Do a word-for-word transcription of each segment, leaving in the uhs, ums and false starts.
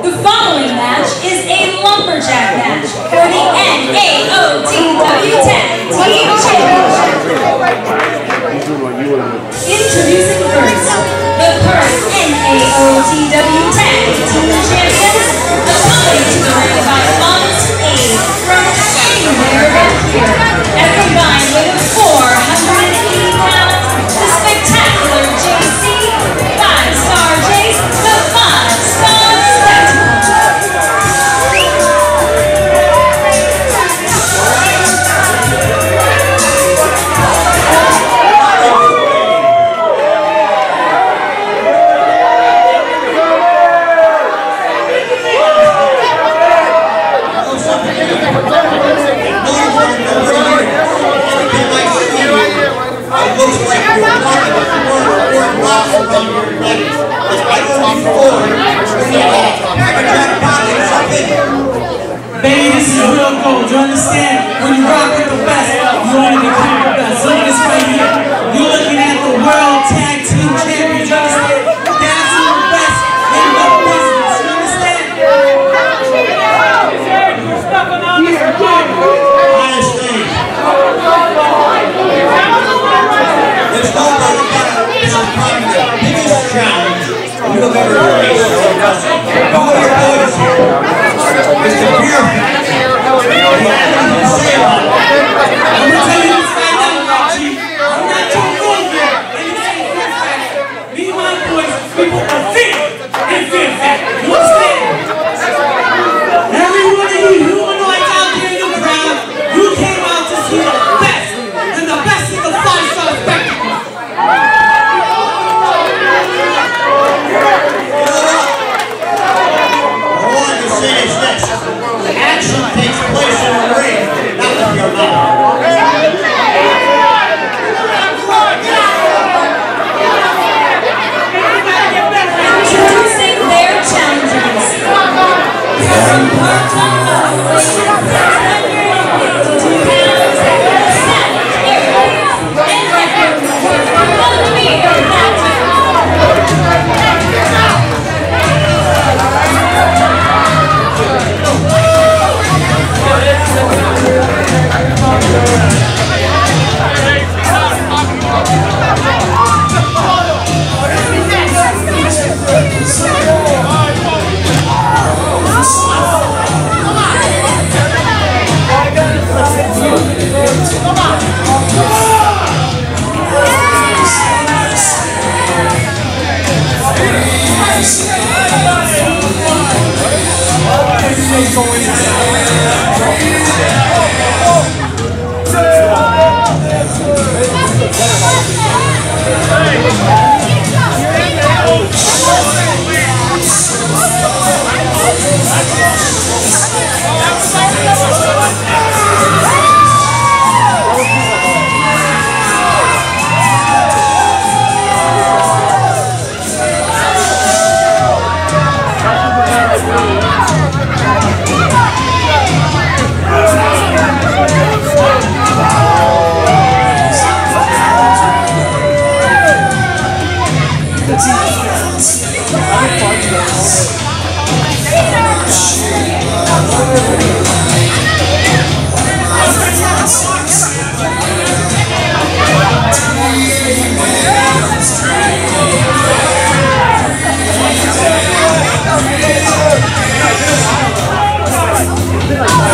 The following match is a lumberjack match for the N A O T W Tag Team Championship. Introducing first, the current N A O T W Tag Team Champions, accompanied to the ring by Honest Aid from anywhere around here, at a combined weight of four hundred eighty pounds, the spectacular J C, Five Star Jace, the Five Star Spectacle. Baby, this is real gold. You understand? When you rock with the best, you only become the best. Look at this right here. You're looking at the World Tag Team Champions. You understand? That's the best in the business. You understand? Honestly, there's no doubt about it. This is probably the biggest challenge you have ever faced. Go with your boys here. Mister Beer. I'm going to say about it. I'm going to tell you this right now, G. I'm not too good here. And you say fear factor. Me and my boys, people are fear and fear factor. You understand? Every one of you, you anoints out there in the crowd, you came out to see the best. And the best is the Five Star Spectacle. Action takes place in the ring, not with your mouth. Introducing their challengers. From part-time level, one hundred fifty-two pounds, Savage Area, and record from the beer factor. Like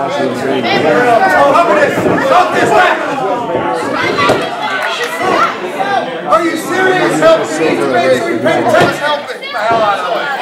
Are you serious? Help me. Help me. The hell out of the way.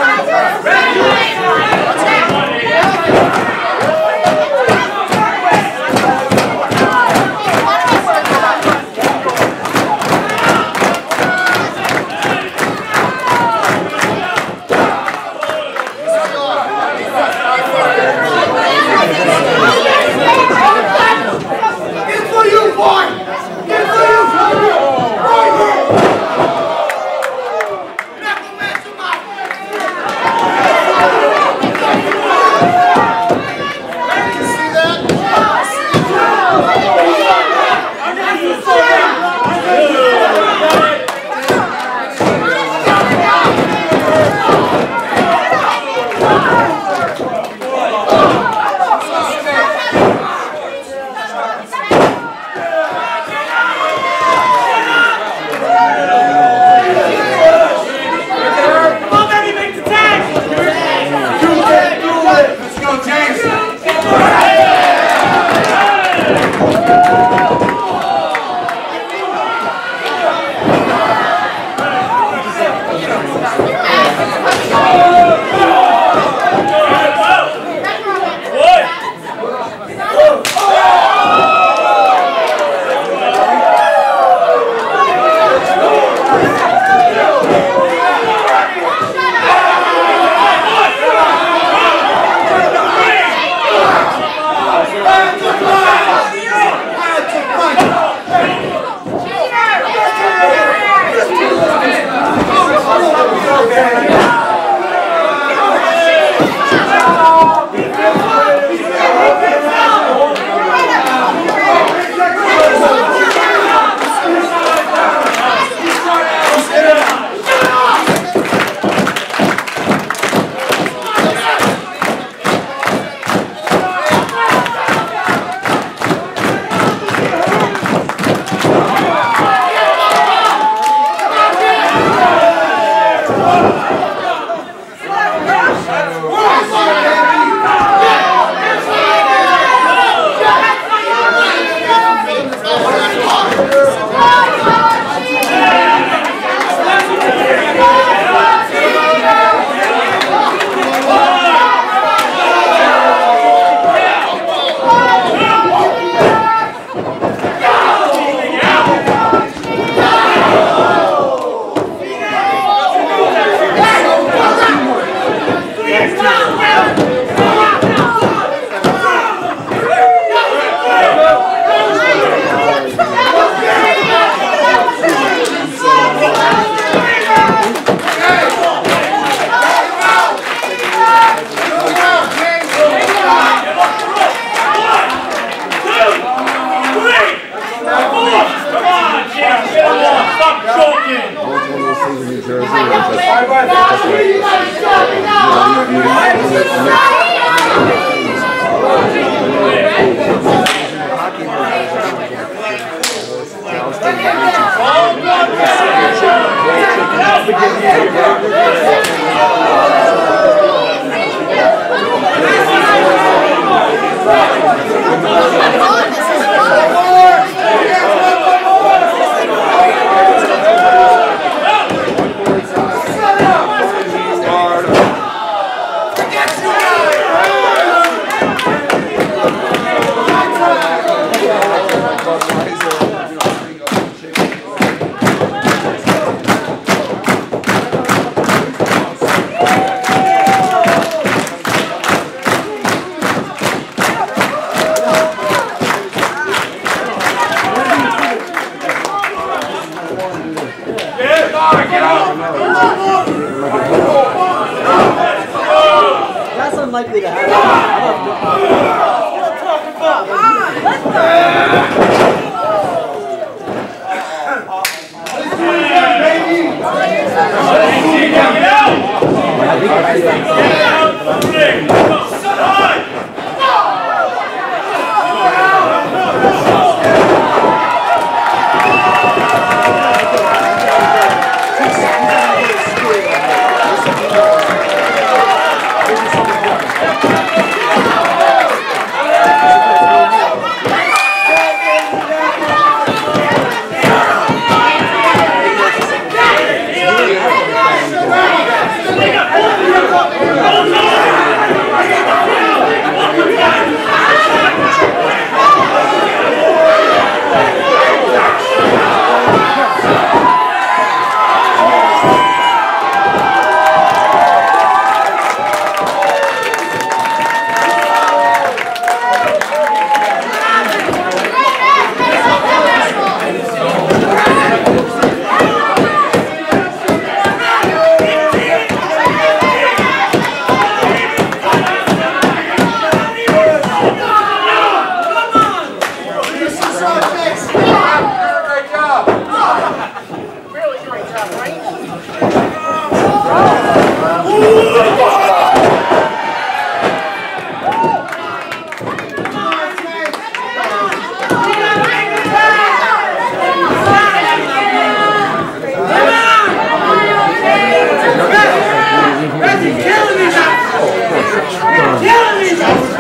That's unlikely to happen. Thank you.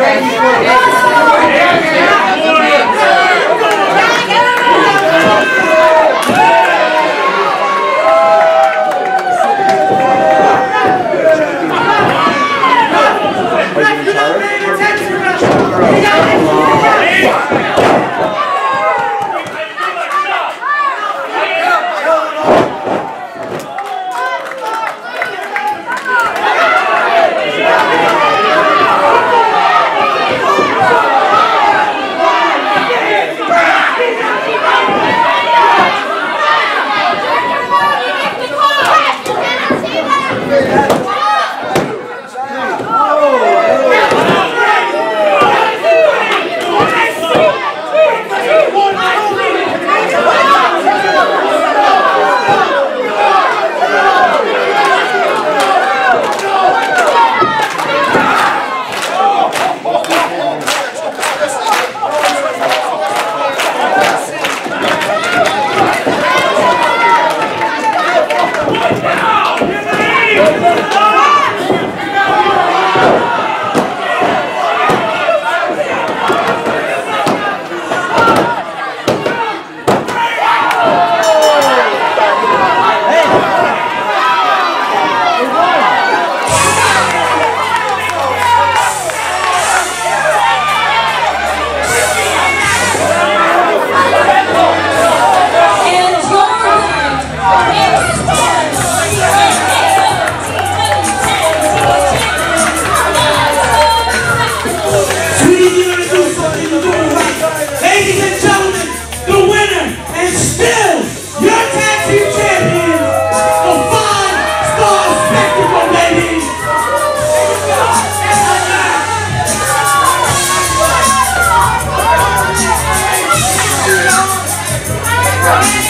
Right.